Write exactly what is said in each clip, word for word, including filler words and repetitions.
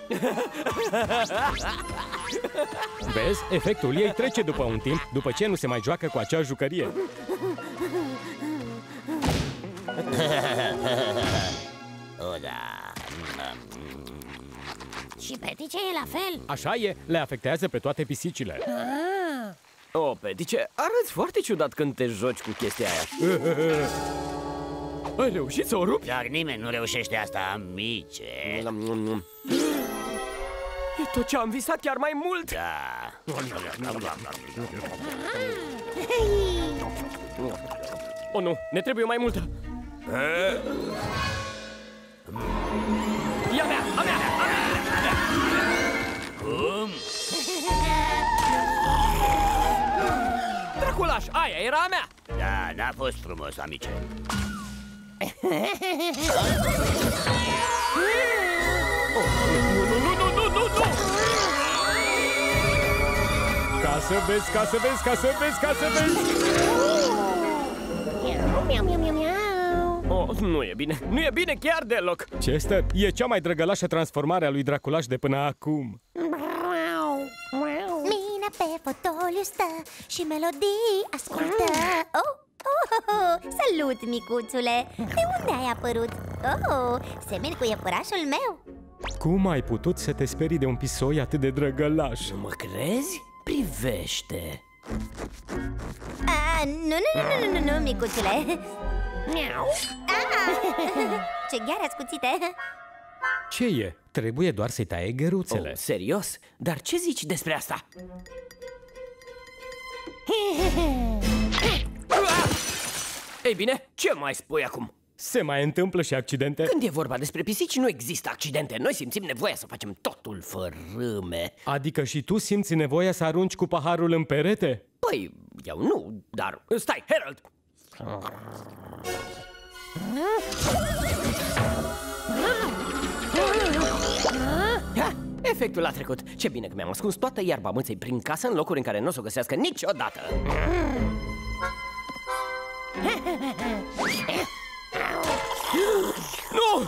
Vezi, efectul ei trece după un timp, după ce nu se mai joacă cu acea jucărie. O, da. Și Petice e la fel. Așa e, le afectează pe toate pisicile. Ah. O, Petice, arăți foarte ciudat când te joci cu chestia aia. Ai reușit să o rupi? Dar nimeni nu reușește asta, amice. E tot ce am visat, chiar mai mult. Da. O, nu, ne trebuie mai multă. E a mea, a mea, a mea. Cum? Draculaș, aia era a mea. Da, n-a fost frumos, amice. Oh, nu, nu, nu, nu, nu, nu, nu! Ca să vezi, ca să vezi, ca să vezi, ca să vezi! Miau, miau, miau, miau, miau. Oh, nu e bine, nu e bine chiar deloc. Chester, e cea mai drăgălașă transformare a lui Draculaș de până acum. Mina pe fotoliu stă și melodii ascultă. Oh, oh, oh, oh. Salut, micuțule! De unde ai apărut? Oh, semeni cu iepurașul meu. Cum ai putut să te sperii de un pisoi atât de drăgălaș? Nu mă crezi? Privește. Ah, nu, nu, nu, nu, nu, nu, micuțule. Miau. Ah, ce gheare ascuțite. Ce e? Trebuie doar să-i taie găruțele. Oh, serios? Dar ce zici despre asta? Ei bine, ce mai spui acum? Se mai întâmplă și accidente? Când e vorba despre pisici, nu există accidente. Noi simțim nevoia să facem totul fărâme. Adică și tu simți nevoia să arunci cu paharul în perete? Păi, eu nu, dar... Stai, Harold! Ha, efectul a trecut. Ce bine că mi-am ascuns toată iarba mâței prin casă în locuri în care nu o să o găsească niciodată. Nu!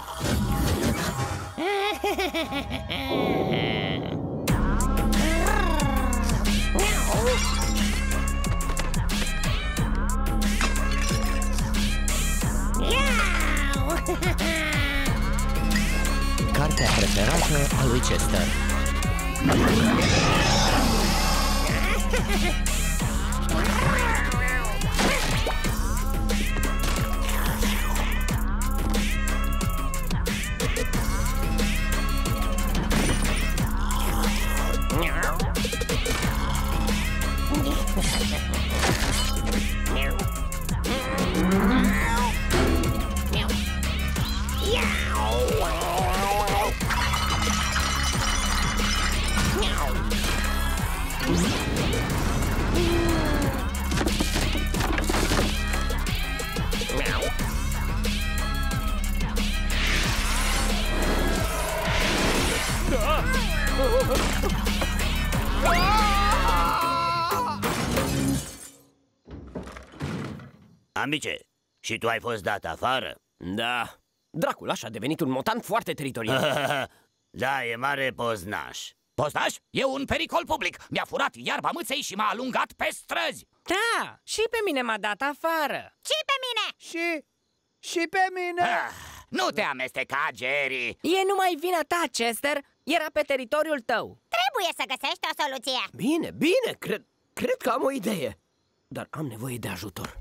Cartea preferată a lui Chester. Amice, și tu ai fost dat afară? Da. Draculaș a devenit un motan foarte teritorial. Da, e mare poznaș. Poznaș? E un pericol public. Mi-a furat iarba mâței și m-a alungat pe străzi. Da, și pe mine m-a dat afară. Și pe mine. Și... și pe mine. Ah, nu te amesteca, Jerry. E numai vina ta, Chester. Era pe teritoriul tău. Trebuie să găsești o soluție. Bine, bine, cred, cred că am o idee. Dar am nevoie de ajutor.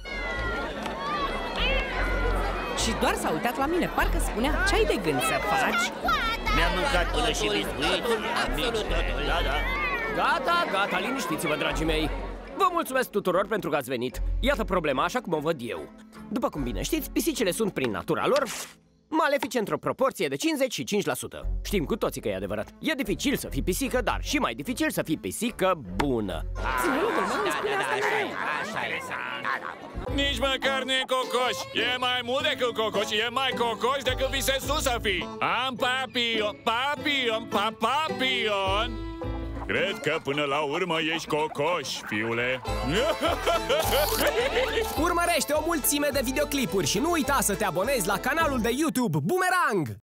Și doar s-a uitat la mine, parcă spunea, ce ai de gând să faci? Mi-am mâncat până și biscuiți. Absolut totul, da, da. Gata, gata, liniștiți-vă, dragii mei. Vă mulțumesc tuturor pentru că ați venit. Iată problema așa cum o văd eu. După cum bine știți, pisicile sunt prin natura lor malefice într-o proporție de cincizeci și cinci la sută. Știm cu toții că e adevărat. E dificil să fii pisică, dar și mai dificil să fii pisică bună. Da, da, da, așa e, așa e, da, da. Nici măcar nu e cocoș. E mai mult decât cocoș. E mai cocoș decât visezi tu să fii. Am papion, papion, pa, papion. Cred că până la urmă ești cocoș, fiule. Urmărește o mulțime de videoclipuri și nu uita să te abonezi la canalul de YouTube Boomerang!